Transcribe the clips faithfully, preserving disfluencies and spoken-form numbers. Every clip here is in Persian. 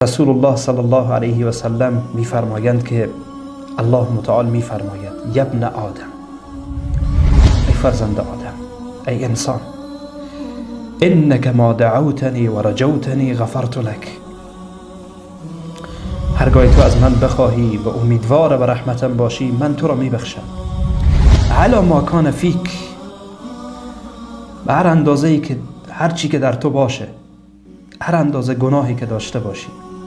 رسول الله صلی الله علیه و سلم میفرمایند که الله متعال میفرماید یا ابن آدم، ای فرزند آدم، ای انسان، انک ما دعوتنی و رجوتنی غفرت لک. هرگاه تو از من بخواهی و امیدوار به رحمتم باشی، من تو را میبخشم. علی ما کان فیک، به هر اندازه ای که هر چی که در تو باشه، هر اندازه گناهی که داشته باشی.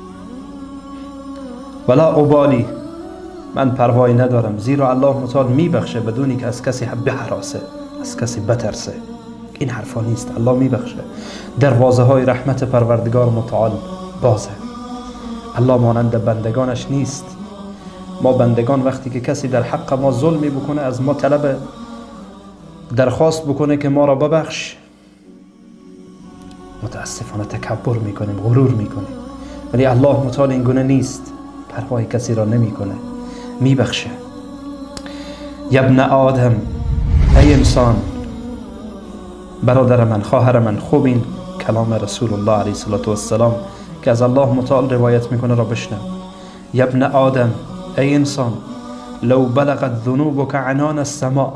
ولا ابالی، من پروایی ندارم، زیرا الله متعال میبخشه بدونی که از کسی بهراسه، از کسی بترسه. این حرفا نیست، الله میبخشه. دروازه های رحمت پروردگار متعال بازه. الله مانند بندگانش نیست. ما بندگان وقتی که کسی در حق ما ظلمی بکنه، از ما طلب درخواست بکنه که ما را ببخش، متاسفانه تکبر میکنیم، غرور میکنیم. ولی الله متعال این گونه نیست، پروای کسی را نمیکنه، میبخشه. یا ابن آدم، ای انسان، برادر من، خواهر من، خوب این کلام رسول الله علیه السلام که از الله متعال روایت میکنه را بشنو. یا ابن آدم، ای انسان، لو بلغت ذنوبک عنان السماء،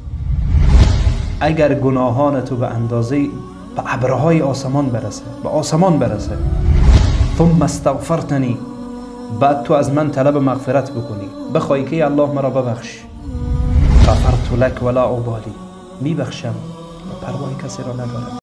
اگر گناهان تو به اندازه به ابرهای آسمان برسه، به آسمان برسه، ثم استغفرتنی، بعد تو از من طلب مغفرت بکنی، بخوای که الله مرا ببخش، غفرت لک ولا ابالی، میبخشم و پروای کسی را ندارم.